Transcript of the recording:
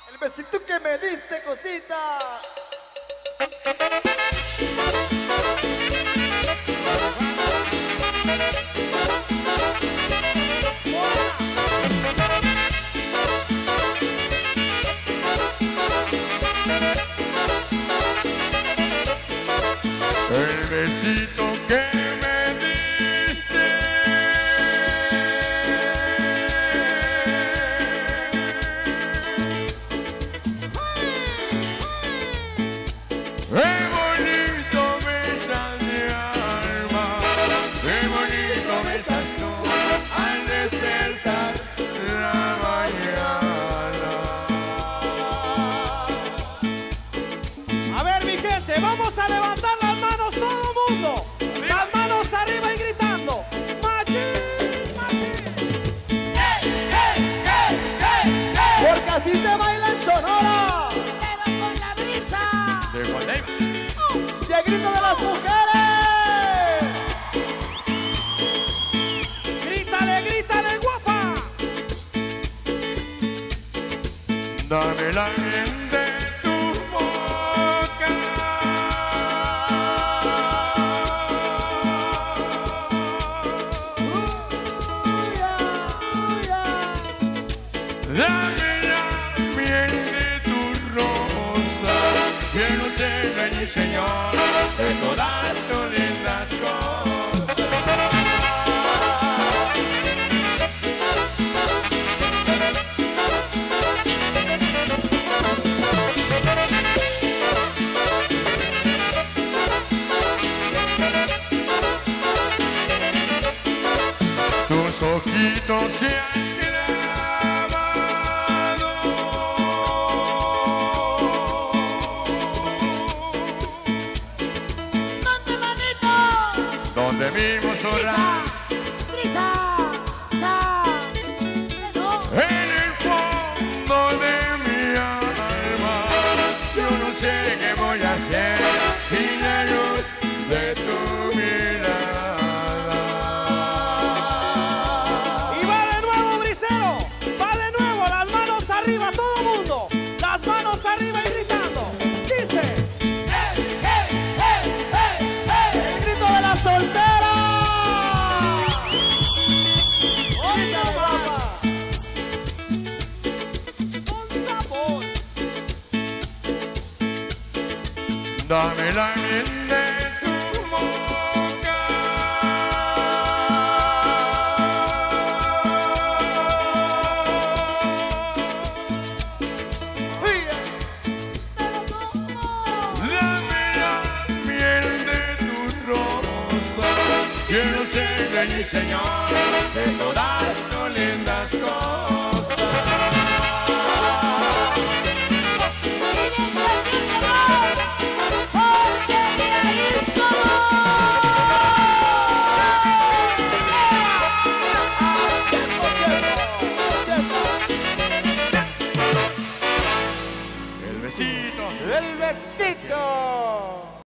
El besito que me diste, cosita. El besito que me diste qué bonito besas mi alma, qué bonito besas tú al despertar la mañana. A ver, mi gente, vamos a levantar las manos todo mundo. Las manos arriba y gritando. ¡Machín, machín! ¡Hey, hey, hey, hey, hey! Porque así se baila en Sonora. Pero con la brisa. De Guadalajara. Y el grito de las mujeres. Grítale, grítale, guapa. Dame la miel de tu boca. Dame la miel de tu rosa. Quiero ser rey y señor de todas tus lindas cosas. Tus ojitos se han clavado ¿Dónde, manito? donde mismo sola Brisa. Sa. No. en el fondo de mi alma. Yo no sé qué voy a hacer sin la luz de tu mirada. Y va de nuevo, brisero. Va de nuevo, las manos arriba, todo mundo. Las manos arriba y gritando. Dice. ¡Hey, hey, hey, hey, hey! El grito de la soltera. Oiga, guapa. Con sabor. Dame la miel de tu boca. Pero ¿cómo? Dame la miel de tu rosa. Quiero ser rey y señor de todas tus lindas cosas. Porque mira eso. El besito. El besito.